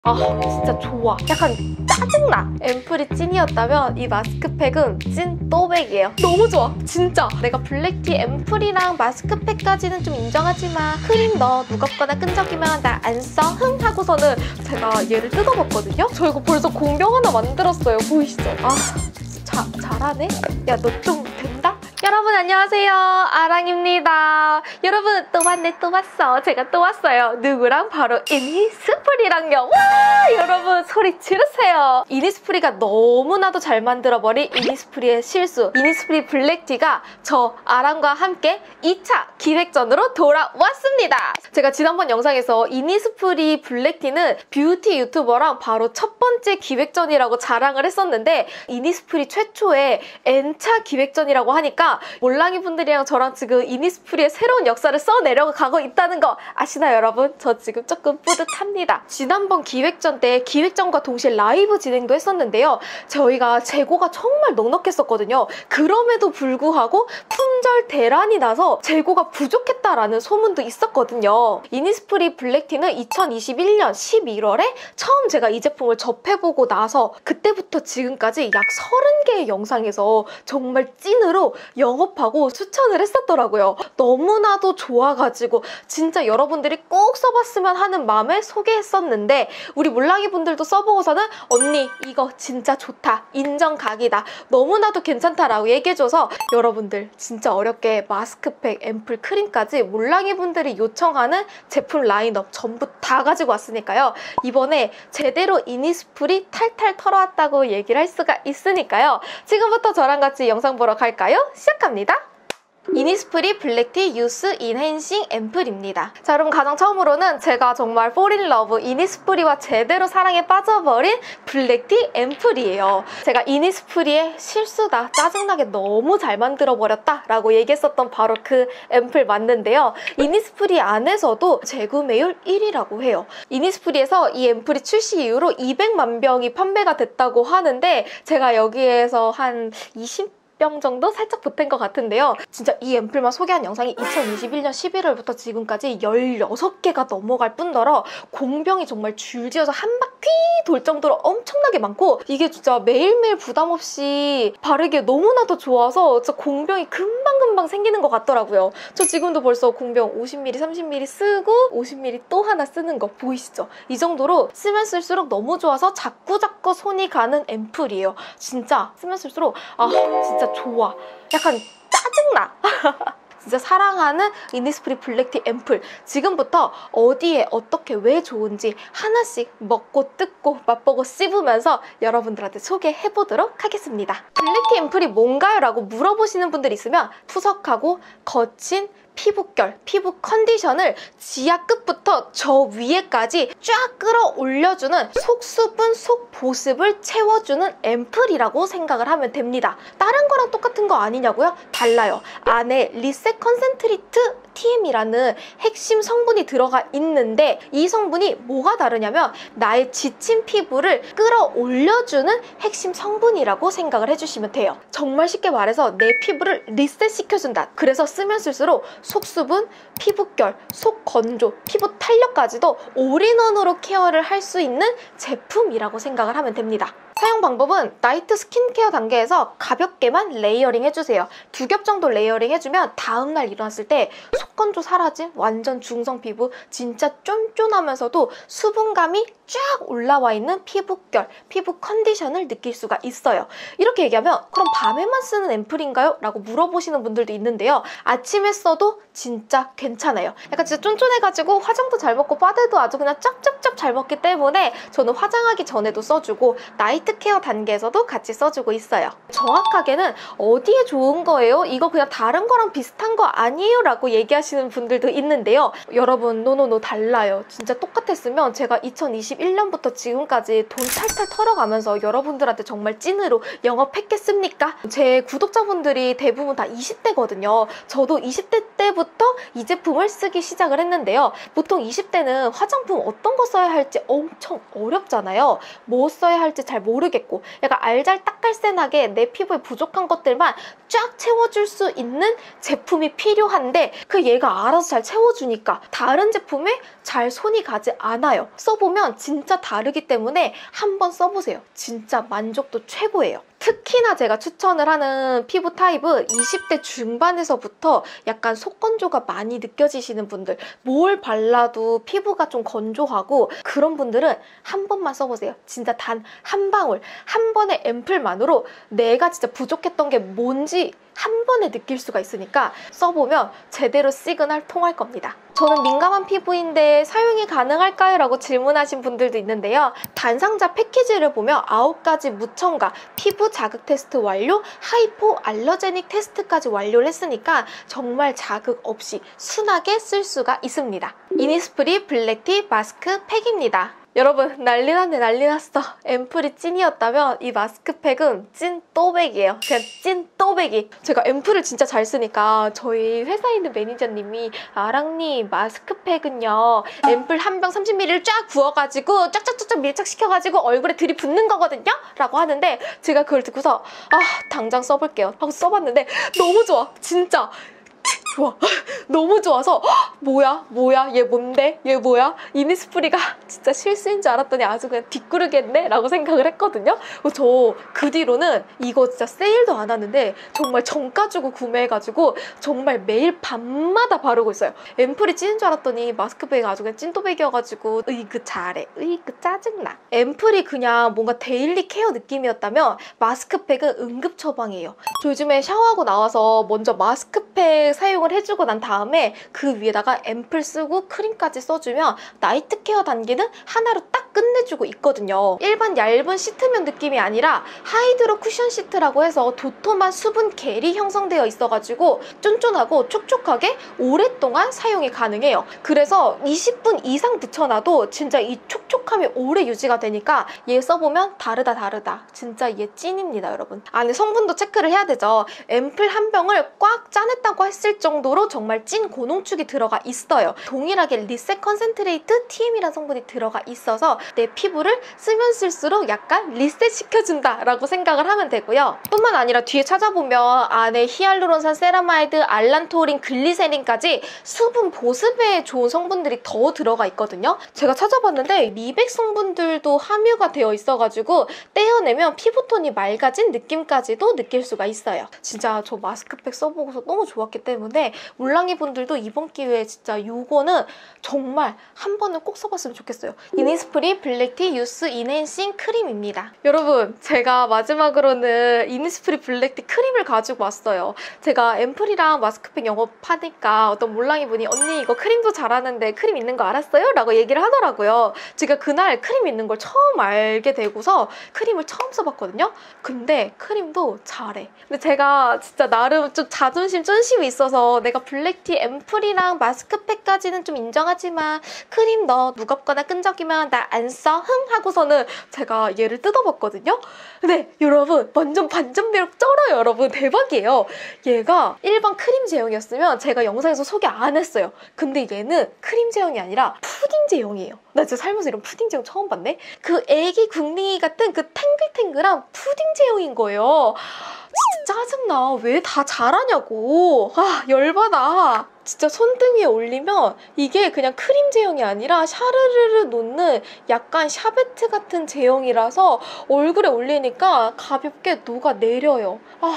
아 진짜 좋아. 약간 짜증나. 앰플이 찐이었다면 이 마스크팩은 찐 또백이에요. 너무 좋아 진짜. 내가 블랙티 앰플이랑 마스크팩까지는 좀 인정하지만 크림 너 무겁거나 끈적이면 나 안 써 흥 하고서는 제가 얘를 뜯어봤거든요. 저 이거 벌써 공병 하나 만들었어요. 보이시죠? 아 잘하네? 야 너 좀 된다? 여러분 안녕하세요, 아랑입니다. 여러분 또 봤네 또 봤어. 제가 또 왔어요. 누구랑? 바로 이니스프리랑요. 와 여러분 소리 지르세요. 이니스프리가 너무나도 잘 만들어버린 이니스프리의 실수, 이니스프리 블랙티가 저 아랑과 함께 2차 기획전으로 돌아왔습니다. 제가 지난번 영상에서 이니스프리 블랙티는 뷰티 유튜버랑 바로 첫 번째 기획전이라고 자랑을 했었는데, 이니스프리 최초의 N차 기획전이라고 하니까 몰랑이 분들이랑 저랑 지금 이니스프리의 새로운 역사를 써내려가고 있다는 거 아시나요 여러분? 저 지금 조금 뿌듯합니다. 지난번 기획전 때 기획전과 동시에 라이브 진행도 했었는데요. 저희가 재고가 정말 넉넉했었거든요. 그럼에도 불구하고 품절 대란이 나서 재고가 부족했다라는 소문도 있었거든요. 이니스프리 블랙티는 2021년 11월에 처음 제가 이 제품을 접해보고 나서 그때부터 지금까지 약 30개의 영상에서 정말 찐으로 영업하고 추천을 했었더라고요. 너무나도 좋아가지고 진짜 여러분들이 꼭 써봤으면 하는 마음에 소개했었는데, 우리 몰랑이 분들도 써보고서는 언니 이거 진짜 좋다, 인정각이다, 너무나도 괜찮다라고 얘기해줘서 여러분들 진짜 어렵게 마스크팩, 앰플, 크림까지 몰랑이 분들이 요청하는 제품 라인업 전부 다 가지고 왔으니까요. 이번에 제대로 이니스프리 탈탈 털어왔다고 얘기를 할 수가 있으니까요. 지금부터 저랑 같이 영상 보러 갈까요? 시작합니다. 이니스프리 블랙티 유스 인핸싱 앰플입니다. 자, 여러분 가장 처음으로는 제가 정말 폴인러브 이니스프리와 제대로 사랑에 빠져버린 블랙티 앰플이에요. 제가 이니스프리의 실수다, 짜증나게 너무 잘 만들어버렸다 라고 얘기했었던 바로 그 앰플 맞는데요. 이니스프리 안에서도 재구매율 1위라고 해요. 이니스프리에서 이 앰플이 출시 이후로 200만 병이 판매가 됐다고 하는데, 제가 여기에서 한 20병 정도 살짝 보탠 것 같은데요. 진짜 이 앰플만 소개한 영상이 2021년 11월부터 지금까지 16개가 넘어갈 뿐더러 공병이 정말 줄지어서 한 바퀴 돌 정도로 엄청나게 많고, 이게 진짜 매일매일 부담 없이 바르기에 너무나도 좋아서 진짜 공병이 금방금방 생기는 것 같더라고요. 저 지금도 벌써 공병 50ml, 30ml 쓰고 50ml 또 하나 쓰는 거 보이시죠? 이 정도로 쓰면 쓸수록 너무 좋아서 자꾸자꾸 손이 가는 앰플이에요. 진짜 쓰면 쓸수록 진짜 좋아. 약간 짜증나. 진짜 사랑하는 이니스프리 블랙티 앰플, 지금부터 어디에 어떻게 왜 좋은지 하나씩 먹고 뜯고 맛보고 씹으면서 여러분들한테 소개해보도록 하겠습니다. 블랙티 앰플이 뭔가요? 라고 물어보시는 분들 있으면 푸석하고 거친 피부결, 피부 컨디션을 지하 끝부터 저 위에까지 쫙 끌어올려주는 속수분, 속보습을 채워주는 앰플이라고 생각을 하면 됩니다. 다른 거랑 똑같은 거 아니냐고요? 달라요. 안에 리셋 컨센트리트 TM이라는 핵심 성분이 들어가 있는데, 이 성분이 뭐가 다르냐면 나의 지친 피부를 끌어올려주는 핵심 성분이라고 생각을 해주시면 돼요. 정말 쉽게 말해서 내 피부를 리셋시켜준다. 그래서 쓰면 쓸수록 속수분, 피부결, 속건조, 피부 탄력까지도 올인원으로 케어를 할 수 있는 제품이라고 생각을 하면 됩니다. 사용 방법은 나이트 스킨케어 단계에서 가볍게만 레이어링 해주세요. 2겹 정도 레이어링 해주면 다음날 일어났을 때 속건조 사라진 완전 중성 피부, 진짜 쫀쫀하면서도 수분감이 쫙 올라와 있는 피부결, 피부 컨디션을 느낄 수가 있어요. 이렇게 얘기하면 그럼 밤에만 쓰는 앰플인가요? 라고 물어보시는 분들도 있는데요. 아침에 써도 진짜 괜찮아요. 약간 진짜 쫀쫀해가지고 화장도 잘 먹고 바디도 아주 그냥 짭짭짭 잘 먹기 때문에 저는 화장하기 전에도 써주고 나이트 케어 단계에서도 같이 써주고 있어요. 정확하게는 어디에 좋은 거예요? 이거 그냥 다른 거랑 비슷한 거 아니에요? 라고 얘기하시는 분들도 있는데요. 여러분 노노노 달라요. 진짜 똑같았으면 제가 2021년부터 지금까지 돈 탈탈 털어가면서 여러분들한테 정말 찐으로 영업했겠습니까? 제 구독자분들이 대부분 다 20대거든요. 저도 20대 때부터 이 제품을 쓰기 시작을 했는데요. 보통 20대는 화장품 어떤 거 써야 할지 엄청 어렵잖아요. 뭐 써야 할지 잘 모르겠어요. 모르겠고 약간 알잘딱깔센하게 내 피부에 부족한 것들만 쫙 채워줄 수 있는 제품이 필요한데 그 얘가 알아서 잘 채워주니까 다른 제품에 잘 손이 가지 않아요. 써보면 진짜 다르기 때문에 한번 써보세요. 진짜 만족도 최고예요. 특히나 제가 추천을 하는 피부 타입은 20대 중반에서부터 약간 속건조가 많이 느껴지시는 분들, 뭘 발라도 피부가 좀 건조하고 그런 분들은 한 번만 써보세요. 진짜 단 한 방울, 한 번의 앰플만으로 내가 진짜 부족했던 게 뭔지 한 번에 느낄 수가 있으니까 써보면 제대로 시그널 통할 겁니다. 저는 민감한 피부인데 사용이 가능할까요? 라고 질문하신 분들도 있는데요. 단상자 패키지를 보면 9가지 무첨가, 피부 자극 테스트 완료, 하이포 알러제닉 테스트까지 완료를 했으니까 정말 자극 없이 순하게 쓸 수가 있습니다. 이니스프리 블랙티 마스크 팩입니다. 여러분 난리 났네 난리 났어. 앰플이 찐이었다면 이 마스크팩은 찐 또백이에요. 그냥 찐 또백이. 제가 앰플을 진짜 잘 쓰니까 저희 회사에 있는 매니저님이 아랑님 마스크팩은요 앰플 한 병 30ml를 쫙 부어가지고 쫙쫙쫙쫙 밀착시켜가지고 얼굴에 들이붓는 거거든요? 라고 하는데 제가 그걸 듣고서 당장 써볼게요 하고 써봤는데 너무 좋아. 진짜 좋아. 너무 좋아서 뭐야 얘 뭔데? 얘 뭐야? 이니스프리가 진짜 실수인 줄 알았더니 아주 그냥 뒷구르겠네? 라고 생각을 했거든요. 저 그 뒤로는 이거 진짜 세일도 안 하는데 정말 정가 주고 구매해가지고 정말 매일 밤마다 바르고 있어요. 앰플이 찐인 줄 알았더니 마스크팩이 아주 그냥 찐또백이어가지고 으이그 잘해. 으이그 짜증나. 앰플이 그냥 뭔가 데일리 케어 느낌이었다면 마스크팩은 응급 처방이에요. 저 요즘에 샤워하고 나와서 먼저 마스크팩 사용을 해주고 난 다음에 그 위에다가 앰플 쓰고 크림까지 써주면 나이트 케어 단계는 하나로 딱 끝내주고 있거든요. 일반 얇은 시트면 느낌이 아니라 하이드로 쿠션 시트라고 해서 도톰한 수분 겔이 형성되어 있어가지고 쫀쫀하고 촉촉하게 오랫동안 사용이 가능해요. 그래서 20분 이상 붙여놔도 진짜 이 촉촉함이 오래 유지가 되니까 얘 써보면 다르다. 진짜 얘 찐입니다, 여러분. 안에 성분도 체크를 해야 되죠. 앰플 한 병을 꽉 짜냈다고 했을 정도로 정말 찐 고농축이 들어가 있어요. 동일하게 리셋 컨센트레이트 TM이라는 성분이 들어가 있어서 내 피부를 쓰면 쓸수록 약간 리셋 시켜준다 라고 생각을 하면 되고요. 뿐만 아니라 뒤에 찾아보면 안에 히알루론산 세라마이드, 알란토린, 글리세린까지 수분 보습에 좋은 성분들이 더 들어가 있거든요. 제가 찾아봤는데 미백 성분들도 함유가 되어 있어가지고 떼어내면 피부톤이 맑아진 느낌까지도 느낄 수가 있어요. 진짜 저 마스크팩 써보고서 너무 좋았기 때문에 몰랑이 분들도 이번 기회에 진짜 이거는 정말 한 번은 꼭 써봤으면 좋겠어요. 이니스프리 블랙티 유스 인핸싱 크림입니다. 여러분 제가 마지막으로는 이니스프리 블랙티 크림을 가지고 왔어요. 제가 앰플이랑 마스크팩 영업하니까 어떤 몰랑이 분이 언니 이거 크림도 잘하는데 크림 있는 거 알았어요? 라고 얘기를 하더라고요. 제가 그날 크림 있는 걸 처음 알게 되고서 크림을 처음 써봤거든요. 근데 크림도 잘해. 근데 제가 진짜 나름 좀 자존심 쫀심이 있어서 내가 블랙티 앰플이랑 마스크팩까지는 좀 인정하지만 크림 너 무겁거나 끈적이면 나 안 써? 흥? 하고서는 제가 얘를 뜯어봤거든요. 근데 여러분 완전 반전 매력 쩔어요. 여러분 대박이에요. 얘가 일반 크림 제형이었으면 제가 영상에서 소개 안 했어요. 근데 얘는 크림 제형이 아니라 푸딩 제형이에요. 나 진짜 살면서 이런 푸딩 제형 처음 봤네. 그 애기 국리 같은 그 탱글탱글한 푸딩 제형인 거예요. 진짜 짜증나. 왜 다 잘하냐고. 열받아. 진짜 손등 위에 올리면 이게 그냥 크림 제형이 아니라 샤르르르 놓는 약간 샤베트 같은 제형이라서 얼굴에 올리니까 가볍게 녹아내려요.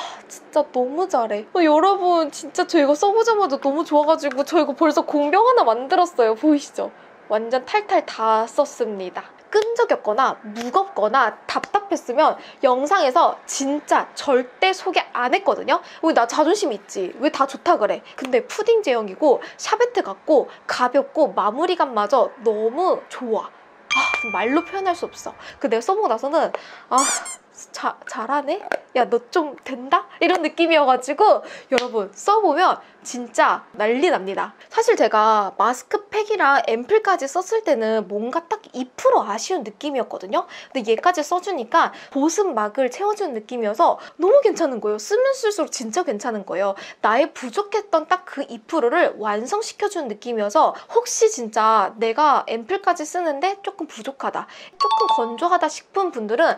진짜 너무 잘해. 여러분 진짜 저 이거 써보자마자 너무 좋아가지고 저 이거 벌써 공병 하나 만들었어요. 보이시죠? 완전 탈탈 다 썼습니다. 끈적였거나 무겁거나 답답했으면 영상에서 진짜 절대 소개 안 했거든요. 나 자존심 있지. 왜 다 좋다 그래. 근데 푸딩 제형이고 샤베트 같고 가볍고 마무리감마저 너무 좋아. 말로 표현할 수 없어. 내가 써보고 나서는 잘하네? 야, 너 좀 된다? 이런 느낌이어가지고 여러분 써보면 진짜 난리 납니다. 사실 제가 마스크팩이랑 앰플까지 썼을 때는 뭔가 딱 2% 아쉬운 느낌이었거든요. 근데 얘까지 써주니까 보습막을 채워주는 느낌이어서 너무 괜찮은 거예요. 쓰면 쓸수록 진짜 괜찮은 거예요. 나의 부족했던 딱 그 2%를 완성시켜주는 느낌이어서 혹시 진짜 내가 앰플까지 쓰는데 조금 부족하다, 조금 건조하다 싶은 분들은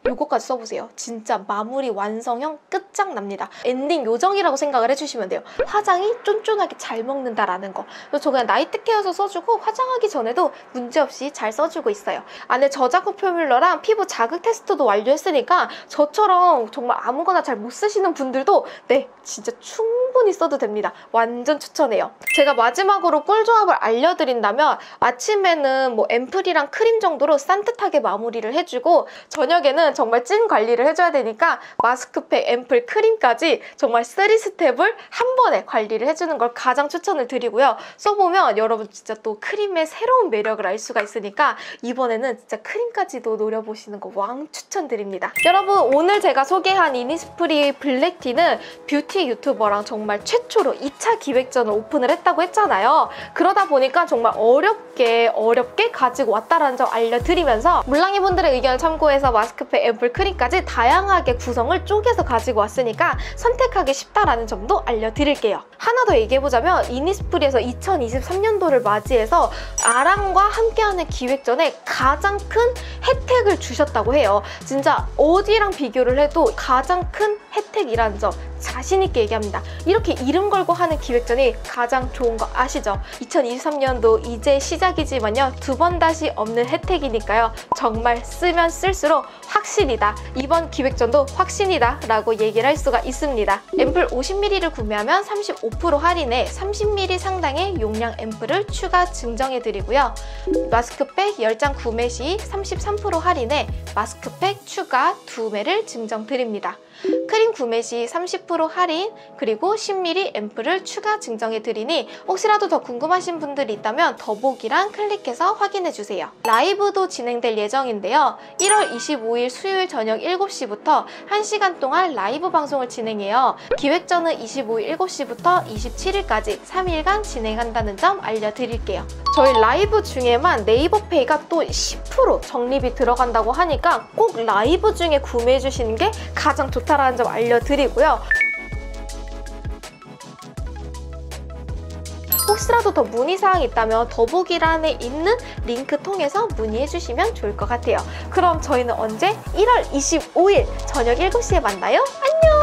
요거까지 써보세요. 진짜 마무리 완성형 끝장납니다. 엔딩 요정이라고 생각을 해주시면 돼요. 화장이 쫀쫀하게 잘 먹는다라는 거. 그래서 저 그냥 나이트 케어서 써주고 화장하기 전에도 문제없이 잘 써주고 있어요. 안에 저자극 포뮬러랑 피부 자극 테스트도 완료했으니까 저처럼 정말 아무거나 잘 못 쓰시는 분들도 네, 진짜 충분히 써도 됩니다. 완전 추천해요. 제가 마지막으로 꿀조합을 알려드린다면 아침에는 뭐 앰플이랑 크림 정도로 산뜻하게 마무리를 해주고 저녁에는 정말 찐 관리를 해줘야 되니까 마스크팩, 앰플, 크림까지 정말 3스텝을 한 번에 관리를 해주는 걸 가장 추천을 드리고요. 써보면 여러분 진짜 또 크림의 새로운 매력을 알 수가 있으니까 이번에는 진짜 크림까지도 노려보시는 거 왕 추천드립니다. 여러분 오늘 제가 소개한 이니스프리 블랙티는 뷰티 유튜버랑 정말 최초로 2차 기획전을 오픈을 했다고 했잖아요. 그러다 보니까 정말 어렵게 가지고 왔다라는 점 알려드리면서 물랑이 분들의 의견을 참고해서 마스크팩, 앰플, 크림까지 다양하게 구성을 쪼개서 가지고 왔으니까 선택하기 쉽다라는 점도 알려드릴게요. 하나 더 얘기해보자면 이니스프리에서 2023년도를 맞이해서 아랑과 함께하는 기획전에 가장 큰 혜택을 주셨다고 해요. 진짜 어디랑 비교를 해도 가장 큰 혜택이라는 점 자신있게 얘기합니다. 이렇게 이름 걸고 하는 기획전이 가장 좋은 거 아시죠? 2023년도 이제 시작이지만요. 두 번 다시 없는 혜택이니까요. 정말 쓰면 쓸수록 확신이다. 이번 기획전도 확신이다 라고 얘기를 할 수가 있습니다. 앰플 50ml를 구매하면 35% 할인에 30ml 상당의 용량 앰플을 추가 증정해드리고요. 마스크팩 10장 구매 시 33% 할인에 마스크팩 추가 2매를 증정드립니다. 크림 구매 시 30% 할인 그리고 10ml 앰플을 추가 증정해드리니 혹시라도 더 궁금하신 분들이 있다면 더보기란 클릭해서 확인해주세요. 라이브도 진행될 예정인데요. 1월 25일 수요일 저녁 7시부터 1시간 동안 라이브 방송을 진행해요. 기획전은 25일 7시부터 27일까지 3일간 진행한다는 점 알려드릴게요. 저희 라이브 중에만 네이버페이가 또 10% 적립이 들어간다고 하니까 꼭 라이브 중에 구매해주시는 게 가장 좋다라는 점 알려드리고요. 혹시라도 더 문의사항이 있다면 더보기란에 있는 링크 통해서 문의해주시면 좋을 것 같아요. 그럼 저희는 언제? 1월 25일 저녁 7시에 만나요. 안녕!